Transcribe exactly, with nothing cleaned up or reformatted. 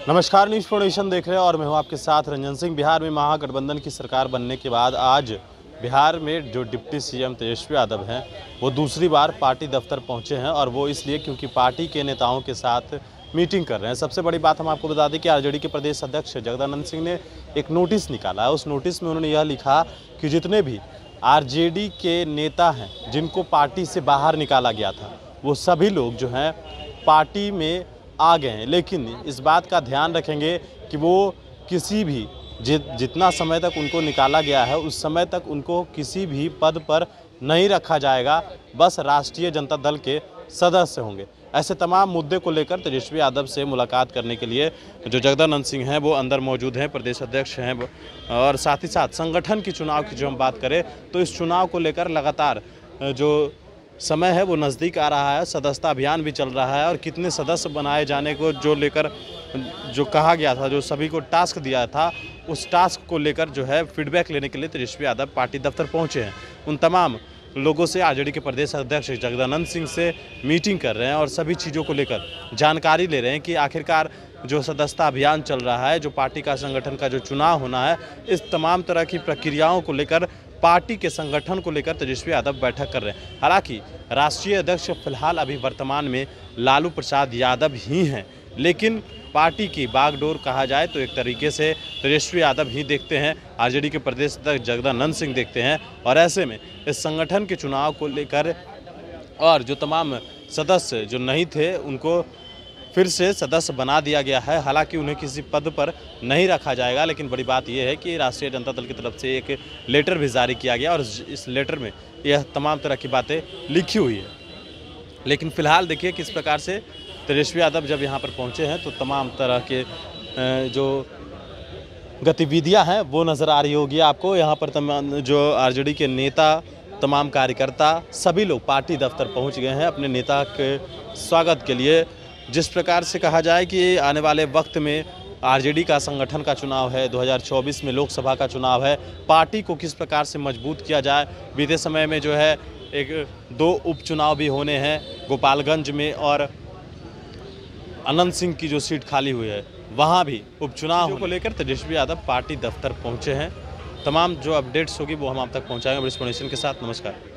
नमस्कार, news foundation देख रहे हैं और मैं हूं आपके साथ रंजन सिंह। बिहार में महागठबंधन की सरकार बनने के बाद आज बिहार में जो डिप्टी सीएम तेजस्वी यादव हैं वो दूसरी बार पार्टी दफ्तर पहुंचे हैं और वो इसलिए क्योंकि पार्टी के नेताओं के साथ मीटिंग कर रहे हैं। सबसे बड़ी बात हम आपको बता दें कि आरजेडी के प्रदेश अध्यक्ष जगदानंद सिंह ने एक नोटिस निकाला है। उस नोटिस में उन्होंने यह लिखा कि जितने भी आरजेडी के नेता हैं जिनको पार्टी से बाहर निकाला गया था वो सभी लोग जो हैं पार्टी में आ गए हैं, लेकिन इस बात का ध्यान रखेंगे कि वो किसी भी जि, जितना समय तक उनको निकाला गया है उस समय तक उनको किसी भी पद पर नहीं रखा जाएगा, बस राष्ट्रीय जनता दल के सदस्य होंगे। ऐसे तमाम मुद्दे को लेकर तेजस्वी यादव से मुलाकात करने के लिए जो जगदानंद सिंह हैं वो अंदर मौजूद हैं, प्रदेश अध्यक्ष हैं, और साथ ही साथ संगठन की चुनाव की जो हम बात करें तो इस चुनाव को लेकर लगातार जो समय है वो नज़दीक आ रहा है, सदस्यता अभियान भी चल रहा है और कितने सदस्य बनाए जाने को जो लेकर जो कहा गया था, जो सभी को टास्क दिया था, उस टास्क को लेकर जो है फीडबैक लेने के लिए तेजस्वी यादव पार्टी दफ्तर पहुंचे हैं। उन तमाम लोगों से आरजेडी के प्रदेश अध्यक्ष जगदानंद सिंह से मीटिंग कर रहे हैं और सभी चीज़ों को लेकर जानकारी ले रहे हैं कि आखिरकार जो सदस्यता अभियान चल रहा है, जो पार्टी का संगठन का जो चुनाव होना है, इस तमाम तरह की प्रक्रियाओं को लेकर पार्टी के संगठन को लेकर तेजस्वी यादव बैठक कर रहे हैं। हालांकि राष्ट्रीय अध्यक्ष फिलहाल अभी वर्तमान में लालू प्रसाद यादव ही हैं, लेकिन पार्टी की बागडोर कहा जाए तो एक तरीके से तेजस्वी यादव ही देखते हैं, आरजेडी के प्रदेश अध्यक्ष जगदानंद सिंह देखते हैं। और ऐसे में इस संगठन के चुनाव को लेकर और जो तमाम सदस्य जो नहीं थे उनको फिर से सदस्य बना दिया गया है। हालांकि उन्हें किसी पद पर नहीं रखा जाएगा, लेकिन बड़ी बात यह है कि राष्ट्रीय जनता दल की तरफ से एक लेटर भी जारी किया गया और इस लेटर में यह तमाम तरह की बातें लिखी हुई है। लेकिन फिलहाल देखिए किस प्रकार से तेजस्वी यादव जब यहाँ पर पहुँचे हैं तो तमाम तरह के जो गतिविधियाँ हैं वो नज़र आ रही होगी आपको। यहाँ पर तमाम जो आरजेडी के नेता, तमाम कार्यकर्ता, सभी लोग पार्टी दफ्तर पहुँच गए हैं अपने नेता के स्वागत के लिए। जिस प्रकार से कहा जाए कि आने वाले वक्त में आरजेडी का संगठन का चुनाव है, दो हज़ार चौबीस में लोकसभा का चुनाव है, पार्टी को किस प्रकार से मजबूत किया जाए। बीते समय में जो है एक दो उपचुनाव भी होने हैं, गोपालगंज में और अनंत सिंह की जो सीट खाली हुई है वहाँ भी उपचुनाव को लेकर तेजस्वी यादव पार्टी दफ्तर पहुँचे हैं। तमाम जो अपडेट्स होगी वो हम आप तक पहुँचाएंगे न्यूज़ फाउंडेशन के साथ। नमस्कार।